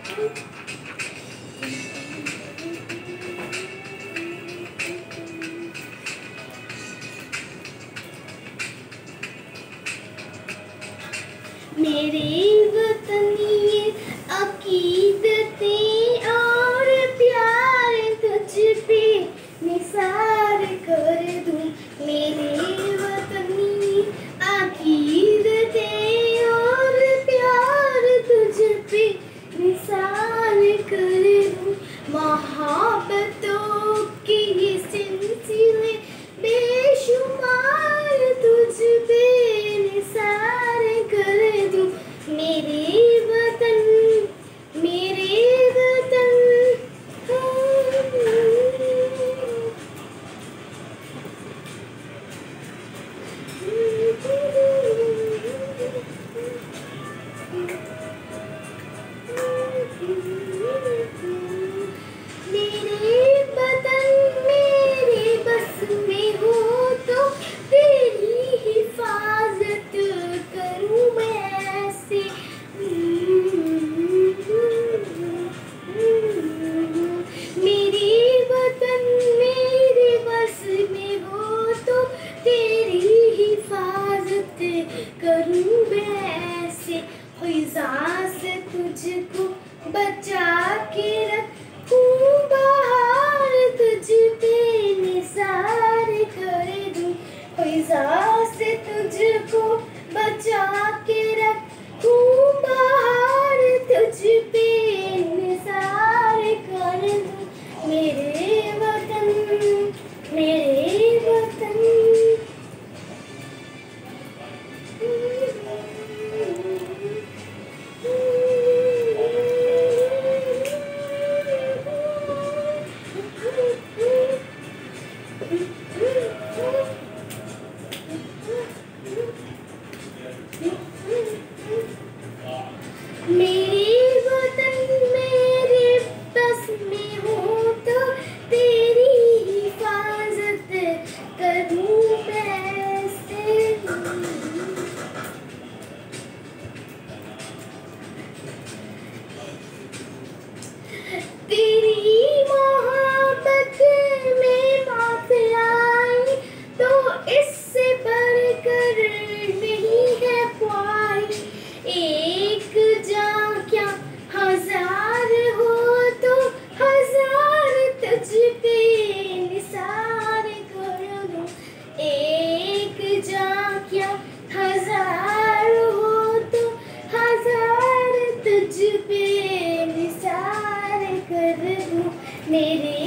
मेरे वतनी अकीदतें और प्यार तुझ पे निसार कर दूं। मेरे वतनी अकीदतें और प्यार तुझ पे निसार कर दूं। मोहब्बतों के ये सिलसिले बेशुमार तुझ पे निसार कर दूं। मेरे वतन मेरे बस में हो तो तेरी हिफाजत करूं मैं ऐसे। मेरे वतन मेरे बस में हो तो तेरी हिफाजत करूं मैं ऐसे। ख़ुदा से तुझको बचा के रखूं, बाहर तुझ पे निसार कर दूं। ख़ुदा से तुझको बचा के रखूं, बाहर तुझ पे निसार कर दूं। मेरे वतन मेरे वतन। मेरे वतन मेरे बस में हो तो तेरी हिफाजत करूं मैं ऐसे। तेरी मोहब्बत में मौत आई तो इससे बढ़कर नहीं है कोई। एक जान क्या हजार हो तो हजार तुझ पे निसार कर दूं। एक जान क्या हजार हो तो हजार तुझ पे निसार कर दूं। मेरे